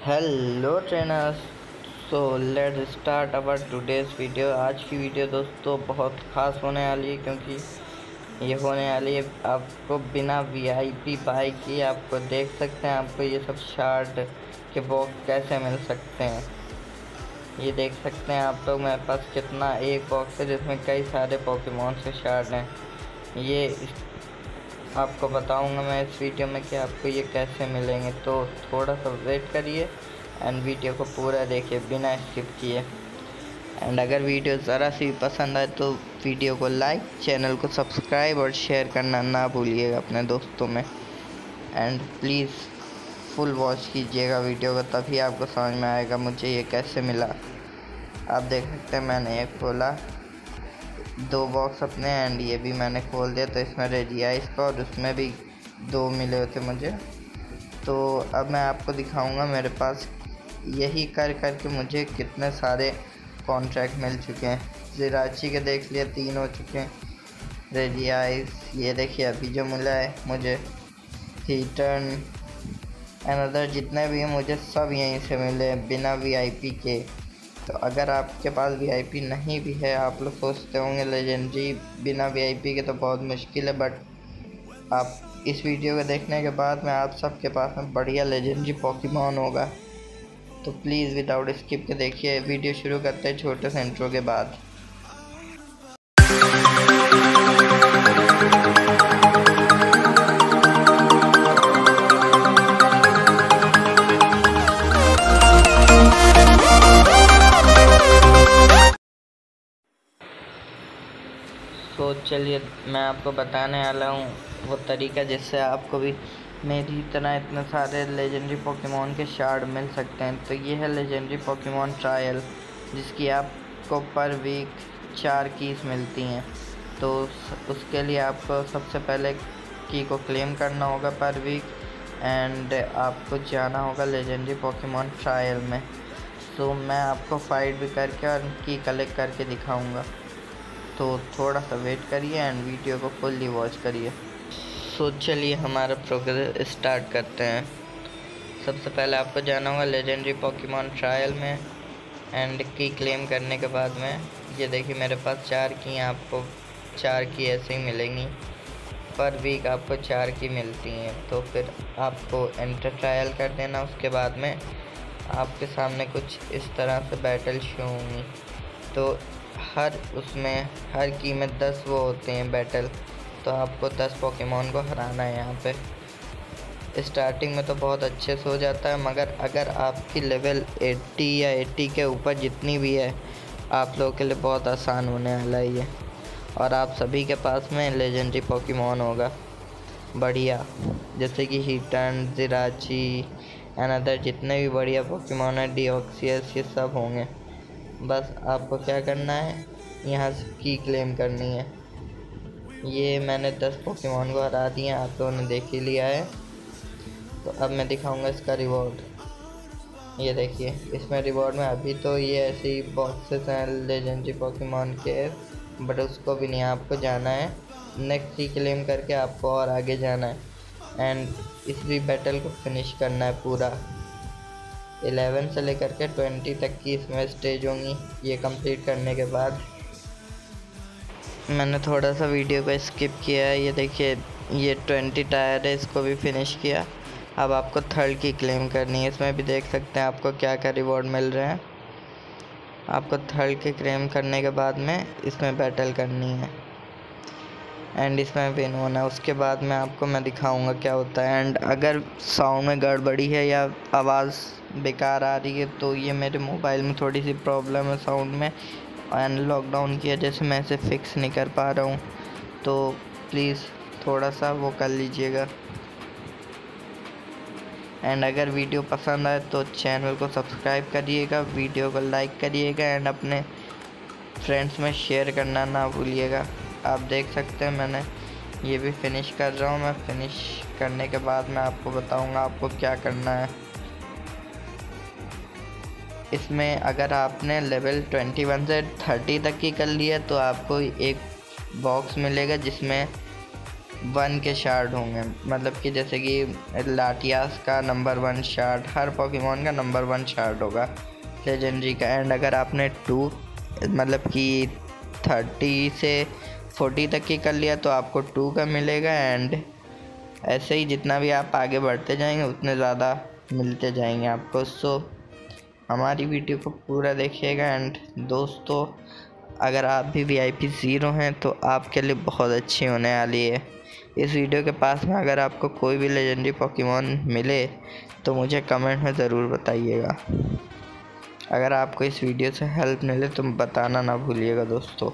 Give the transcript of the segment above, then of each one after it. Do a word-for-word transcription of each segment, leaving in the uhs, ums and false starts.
Hello trainers. So let's start our today's video. आज की video दोस्तों बहुत ख़ास होने वाली है, क्योंकि ये होने वाली है आपको बिना वीआईपी बाई की। आपको देख सकते हैं, आपको ये सब शार्ड के बॉक्स कैसे मिल सकते हैं। ये देख सकते हैं आप लोग, मेरे पास कितना एक बॉक्स है जिसमें कई सारे पोकेमॉन के शार्ड हैं। ये आपको बताऊंगा मैं इस वीडियो में कि आपको ये कैसे मिलेंगे, तो थोड़ा सा वेट करिए एंड वीडियो को पूरा देखिए बिना स्किप किए। एंड अगर वीडियो ज़रा सी पसंद आए तो वीडियो को लाइक, चैनल को सब्सक्राइब और शेयर करना ना भूलिएगा अपने दोस्तों में। एंड प्लीज़ फुल वॉच कीजिएगा वीडियो को, तभी आपको समझ में आएगा मुझे ये कैसे मिला। आप देख सकते हैं मैंने ये खोला दो बॉक्स अपने, एंड ये भी मैंने खोल दिया। तो इसमें रेजियाइस का और उसमें भी दो मिले हुए थे मुझे। तो अब मैं आपको दिखाऊंगा मेरे पास यही कर कर के मुझे कितने सारे कॉन्ट्रैक्ट मिल चुके हैं। जिराची के देख लिया तीन हो चुके हैं। रेजियाइस ये देखिए अभी जो मिला है मुझे। हीटन एंड अदर जितने भी हैं मुझे सब यहीं से मिले बिना वीआईपी के। तो अगर आपके पास वीआईपी नहीं भी है, आप लोग सोचते होंगे लेजेंडरी बिना वीआईपी के तो बहुत मुश्किल है, बट आप इस वीडियो को देखने के बाद में आप सबके पास में बढ़िया लेजेंडरी पोकेमॉन होगा। तो प्लीज़ विदाउट स्किप के देखिए। वीडियो शुरू करते हैं छोटे से इंट्रो के बाद। तो चलिए मैं आपको बताने वाला हूँ वो तरीका जिससे आपको भी मेरी तरह इतने सारे लेजेंडरी पोकेमॉन के शार्ड मिल सकते हैं। तो ये है लेजेंडरी पोकेमॉन ट्रायल, जिसकी आपको पर वीक चार कीज मिलती हैं। तो उसके लिए आपको सबसे पहले की को क्लेम करना होगा पर वीक, एंड आपको जाना होगा लेजेंडरी पोकेमॉन ट्रायल में। तो मैं आपको फाइट भी करके और की कलेक्ट करके दिखाऊंगा, तो थोड़ा सा वेट करिए एंड वीडियो को फुल्ली वॉच करिए। सो चलिए हमारा प्रोग्रेस स्टार्ट करते हैं। सबसे पहले आपको जाना होगा लेजेंडरी पोकेमॉन ट्रायल में, एंड की क्लेम करने के बाद में ये देखिए मेरे पास चार की, आपको चार की ऐसे ही मिलेंगी। पर वीक आपको चार की मिलती हैं। तो फिर आपको एंटर ट्रायल कर देना। उसके बाद में आपके सामने कुछ इस तरह से बैटल शो होंगी। तो हर उसमें हर की में दस वो होते हैं बैटल। तो आपको दस पोकेमॉन को हराना है यहाँ पे। स्टार्टिंग में तो बहुत अच्छे से हो जाता है, मगर अगर आपकी लेवल अस्सी या अस्सी के ऊपर जितनी भी है, आप लोगों के लिए बहुत आसान होने वाला है ये। और आप सभी के पास में लेजेंडरी पोकेमॉन होगा बढ़िया, जैसे कि हीटन, जिराची एंड अदर जितने भी बढ़िया पोकेमॉन है, डिओक्सियस, ये सब होंगे। बस आपको क्या करना है, यहाँ से की क्लेम करनी है। ये मैंने दस पोकेमॉन को हरा दिए, आप लोगों ने देख ही लिया है। तो अब मैं दिखाऊंगा इसका रिवॉर्ड। ये देखिए इसमें रिवॉर्ड में अभी तो ये ऐसे ही बॉक्सेस हैं लेजेंडरी पोकेमॉन के, बट उसको भी नहीं, आपको जाना है नेक्स्ट की क्लेम करके, आपको और आगे जाना है एंड इस भी बैटल को फिनिश करना है पूरा। ग्यारह से लेकर के बीस तक की इसमें स्टेज होंगी। ये कंप्लीट करने के बाद मैंने थोड़ा सा वीडियो को स्किप किया है। ये देखिए ये बीस टायर है, इसको भी फिनिश किया। अब आपको थर्ड की क्लेम करनी है। इसमें भी देख सकते हैं आपको क्या क्या रिवॉर्ड मिल रहे हैं। आपको थर्ड के क्लेम करने के बाद में इसमें बैटल करनी है एंड इसमें विन होना है। उसके बाद में आपको मैं दिखाऊंगा क्या होता है। एंड अगर साउंड में गड़बड़ी है या आवाज़ बेकार आ रही है, तो ये मेरे मोबाइल में थोड़ी सी प्रॉब्लम है साउंड में, एंड लॉकडाउन की वजह से मैं इसे फिक्स नहीं कर पा रहा हूँ। तो प्लीज़ थोड़ा सा वो कर लीजिएगा। एंड अगर वीडियो पसंद आए तो चैनल को सब्सक्राइब करिएगा, वीडियो को लाइक करिएगा एंड अपने फ्रेंड्स में शेयर करना ना भूलिएगा। आप देख सकते हैं मैंने ये भी फिनिश कर रहा हूँ। मैं फिनिश करने के बाद मैं आपको बताऊँगा आपको क्या करना है। इसमें अगर आपने लेवल इक्कीस से तीस तक की कर लिया तो आपको एक बॉक्स मिलेगा जिसमें वन के शार्ड होंगे, मतलब कि जैसे कि लाटियास का नंबर वन शार्ड, हर पोकेमॉन का नंबर वन शार्ड होगा लेजेंडरी का। एंड अगर आपने टू मतलब कि थर्टी से फोर्टी तक की कर लिया तो आपको टू का मिलेगा। एंड ऐसे ही जितना भी आप आगे बढ़ते जाएंगे उतने ज़्यादा मिलते जाएंगे आपको। सो हमारी वीडियो को पूरा देखिएगा। एंड दोस्तों, अगर आप भी वी आई पी ज़ीरो हैं तो आपके लिए बहुत अच्छी होने वाली है। इस वीडियो के पास में अगर आपको कोई भी लेजेंडरी पोकेमॉन मिले तो मुझे कमेंट में ज़रूर बताइएगा। अगर आपको इस वीडियो से हेल्प मिले तो बताना ना भूलिएगा दोस्तों।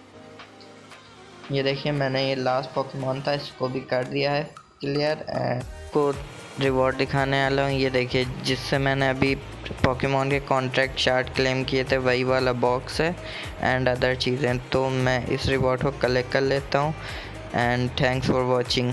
ये देखिए, मैंने ये लास्ट पोकेमॉन था, इसको भी कर दिया है क्लियर। को रिवॉर्ड दिखाने वाला हूँ। ये देखिए, जिससे मैंने अभी पोकेमॉन के कॉन्ट्रैक्ट चार्ट क्लेम किए थे वही वाला बॉक्स है एंड अदर चीज़ें। तो मैं इस रिवॉर्ड को कलेक्ट कर लेता हूँ। And thanks for watching.